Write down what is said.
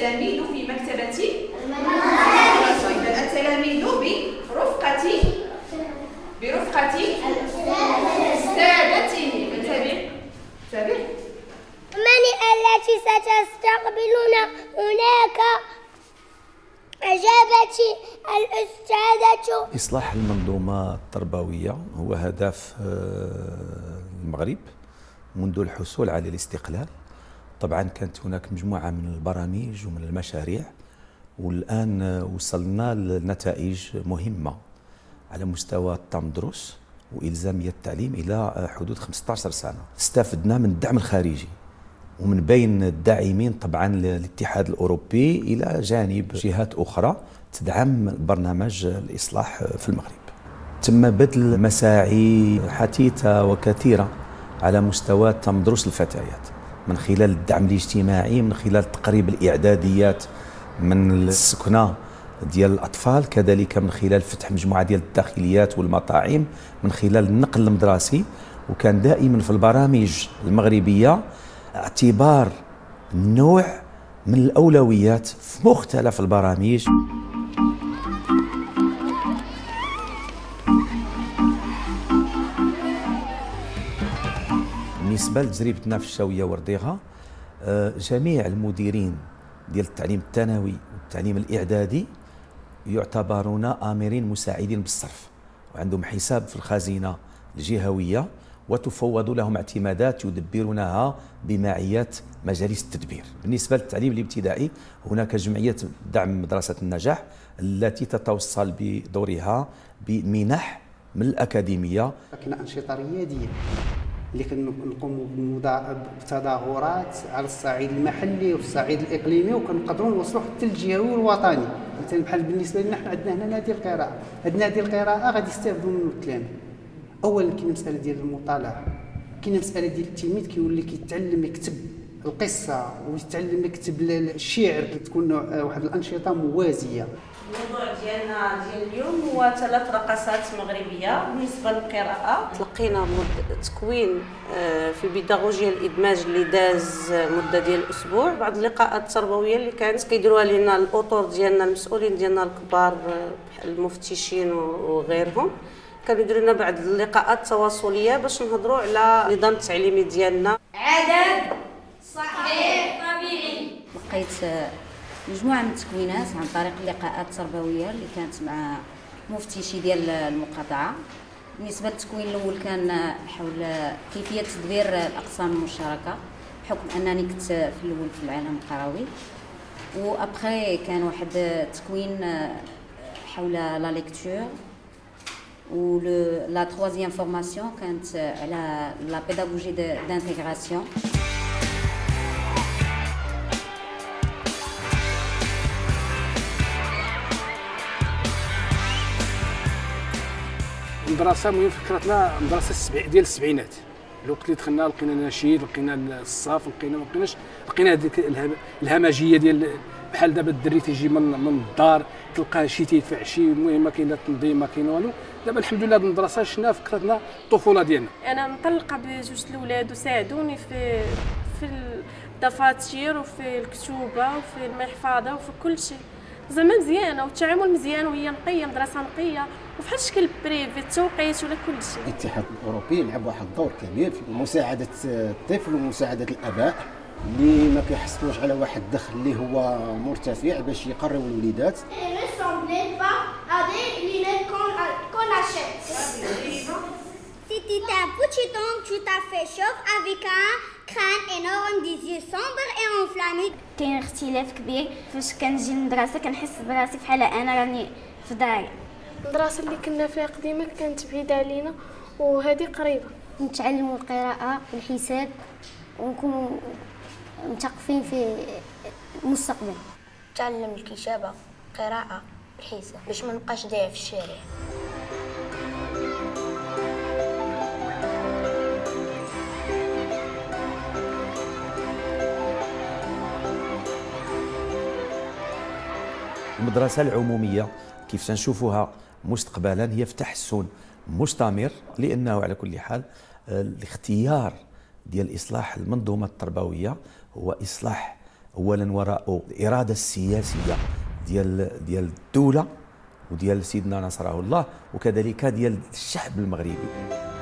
التلاميذ في مكتبة المدرسة. إذا التلاميذ برفقة أستاذتهم. انتبه. من التي ستستقبلنا هناك؟ أجابت الأستاذة. إصلاح المنظومة التربوية هو هدف المغرب منذ الحصول على الاستقلال. طبعا كانت هناك مجموعة من البرامج ومن المشاريع، والآن وصلنا لنتائج مهمة على مستوى التمدرس وإلزامية التعليم إلى حدود 15 سنة. استفدنا من الدعم الخارجي ومن بين الداعمين طبعا الاتحاد الأوروبي إلى جانب جهات أخرى تدعم برنامج الإصلاح في المغرب. تم بذل مساعي حثيثة وكثيرة على مستوى تمدرس الفتيات من خلال الدعم الاجتماعي، من خلال تقريب الإعداديات من السكنة ديال الأطفال، كذلك من خلال فتح مجموعة ديال الداخليات والمطاعم، من خلال النقل المدرسي. وكان دائما في البرامج المغربية اعتبار النوع من الأولويات في مختلف البرامج. بالنسبة لتجربتنا في الشاوية ورديغة، جميع المديرين ديال التعليم الثانوي والتعليم الإعدادي يعتبرون آمرين مساعدين بالصرف، وعندهم حساب في الخزينة الجهوية، وتفوض لهم اعتمادات يدبرونها بمعية مجالس التدبير. بالنسبة للتعليم الابتدائي هناك جمعية دعم مدرسة النجاح التي تتوصل بدورها بمنح من الأكاديمية. كاين أنشطة ريادية اللي كنقوموا بتظاهرات على الصعيد المحلي والصعيد الإقليمي، وكنقدروا نوصلوا حتى للجهوي والوطني. مثلا بحال بالنسبة لنا حنا عندنا هنا نادي القراءة. هذا نادي القراءة غادي يستافدوا منه التلاميذ. اولا كاينه مساله ديال المطالعه، كاينه مساله ديال التلميذ كيولي كيتعلم يكتب القصه ويتعلم يكتب الشعر، كتكون واحد الانشطه موازيه. الموضوع ديالنا ديال اليوم هو 3 رقصات مغربيه. بالنسبه للقراءه تلقينا تكوين في بيداغوجيا الادماج اللي داز مده ديال الاسبوع، بعض اللقاءات التربويه اللي كانت كيديروها لنا الاطر ديالنا المسؤولين ديالنا الكبار بحال المفتشين وغيرهم. كانوا يديروا لنا بعض اللقاءات التواصليه باش نهضروا على النظام التعليمي ديالنا. عدد صحيح طبيعي. لقيت مجموعه من التكوينات عن طريق اللقاءات التربويه اللي كانت مع مفتشي ديال المقاطعه. بالنسبه للتكوين الاول كان حول كيفيه تدبير الاقسام المشتركه، بحكم انني كنت في الاول في العالم القروي. وابخي كان واحد التكوين حول لا ليكتور. و la troisième formation كانت على la pédagogie d'intégration. المدرسة المهم فكرتنا مدرسة ديال السبعينات. الوقت اللي دخلنا لقينا نشيد، لقينا الصاف، لقينا هذيك الهمجية ديال بحال دابا الدري تيجي من الدار تلقاه شي تيدفع شي، المهم ما كاين لا تنظيم ما كاين والو. دابا الحمد لله المدرسه شفنا فكرتنا الطفوله ديالنا. انا مطلقه بجوج الاولاد وساعدوني في الدفاتر وفي الكتوبه وفي المحفظه وفي كل شيء. زعما مزيانه والتعامل مزيان، وهي نقيه مدرسه نقيه وفي الشكل بريفي التوقيت ولا كل شيء. الاتحاد الاوروبي لعب واحد الدور كبير في مساعده الطفل ومساعده الاباء اللي ما كيحصلوش على واحد الدخل اللي هو مرتفع باش يقريو الوليدات. C'était un petit homme tout à fait chauve avec un crâne énorme, des yeux sombres et enflammés. كاين اختلاف كبير فاش كنجي للمدرسه كنحس براسي بحال انا راني في داري. المدرسه اللي كنا فيها قديمه كانت بعيده علينا وهذه قريبه. نتعلموا القراءه والحساب ونكونوا مثقفين في المستقبل. نتعلم الكتابه، قراءه، الحساب باش ما نبقاش ضايع في الشارع. المدرسة العمومية كيف تنشوفوها مستقبلا هي في تحسن مستمر، لأنه على كل حال الاختيار ديال إصلاح المنظومة التربوية هو إصلاح اولا وراء الاراده السياسيه ديال الدوله وديال سيدنا نصره الله، وكذلك ديال الشعب المغربي.